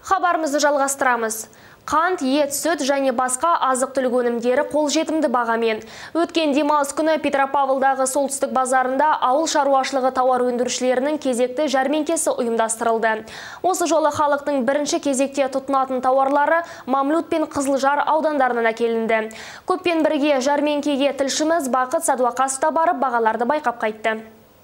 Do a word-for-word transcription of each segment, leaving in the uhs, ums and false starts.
Хабарымызды жалғастырамыз. Қант, ет, сүт және басқа азық-түлік өнімдері қолжетімді бағамен. Өткен демалыс күні Петропавлдағы солтүстік базарында ауыл шаруашылығы тауар өндірушілерінің кезекті жәрмеңкесі ұйымдастырылды. Осы жолы халықтың бірінші кезекте тұтынатын тауарлары Мамлют пен Қызылжар аудандарынан әкелінді. Көппен бірге жәрмеңкеге тілшіміз Бақыт Садуақасов та барып бағаларды байқап қайтты.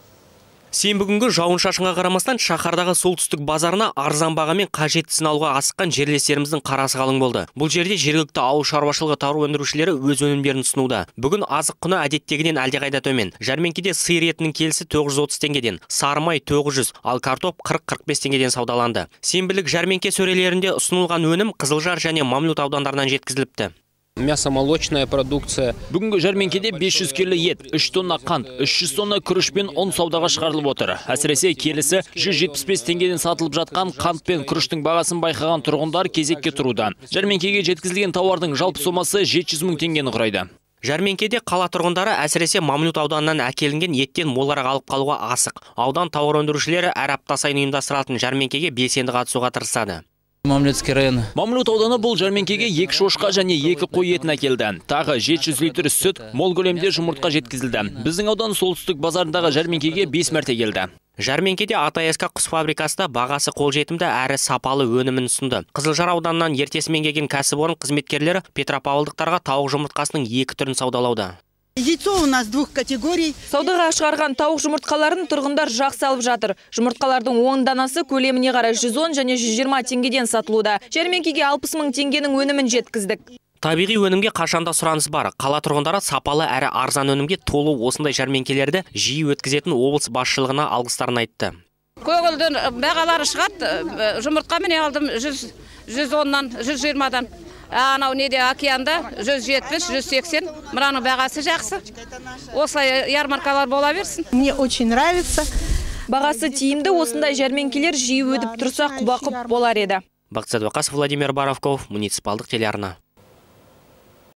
Сенбі күнгі жауын-шашынға қарамастан шаһардағы солтүстік базарына арзан бағамен қажеттісін алуға асыққан жерлестеріміздің қарасы қалың болды. Бұл жерде жергілікті ауыл шаруашылығы тауар өндірушілері өз өнімдерін ұсынуда. Бүгін азық құны әдеттегіден әлдеқайда төмен. Жәрмеңкеде сиыр етінің келісі тоғыз жүз отыз теңгеден, сары май тоғыз жүз, ал картоп қырық қырық бес теңгеден саудаланды. Сенбілік жәрмеңке сөрелерінде ұсынылған өнім Қызылжар және Мамлют аудандарынан жеткізіліпті. Мясо-молочная продукция. Бүгінгі жәрмеңкеде бес жүз келі ет, үш тонна қант, үш жүз тонна күріш пен ұн саудаға шығарылып отыр. Әсіресе келісі жүз жетпіс бес теңгеден сатылып жатқан қант пен күріштің бағасын байқаған тұрғындар кезекке тұруда. Жәрмеңкеге жеткізілген тауардың жалпы сомасы жеті жүз мың теңгені құрайды. Жәрмеңкеде қала тұрғындары әсіресе Мамлют ауданынан әкелінген еттен молырақ алып қалуға асық. Аудан тауар өндірушілері әр апта сайын ұйымдастырылатын жәрмеңкеге белсенді қатысуға тырысады. Мамлютский район. Мамлют ауданы бұл жәрмеңкеге екі шошқа және екі қой етін әкелді. Тағы жеті жүз литр сүт, мол көлемде жұмыртқа жеткізілді. Біздің аудан солтүстік базарындағы жәрмеңкеге бес мәрте келді. Жәрмеңкеде АТСК құс фабрикасында бағасы қолжетімді әрі сапалы өнімін ұсынды. Қызылжар ауданынан ертесімен келген кәсіпорын қызметкерлері петропавлдықтарға тауық жұмыртқасының екі түрін саудалауда. Яйцо у нас двух категорий. Саудаға шығарған тауық жұмыртқаларын тұрғындар жақсы алып жатыр. Жұмыртқалардың он данасы көлеміне қарай жүз он және жүз жиырма теңгеден сатылуда. Жәрмеңкеге алпыс мың теңгенің өнімін жеткіздік. Табиғи өнімге қашанда сұраныс бар. Қала тұрғындары сапалы әрі арзан өнімге толы осындай жәрмеңкелерді жиі өткізетін облыс басшылығына алғыстарын айтты. Көңілдің бағалары шығады. Жұмыртқа міне алдым жүз оннан, жүз жиырмадан. Анау неде океанда жүз жетпіс, жүз сексен, мұраның бағасы жақсы. Осылай ярмаркалар бола берсін. Мне очень нравится. Бағасы тиімді, осындай жәрмеңкелер жиі өтіп тұрса құба-құп болар еді. Бақыт Садуақасов, Владимир Боровков, муниципалдық телеарна.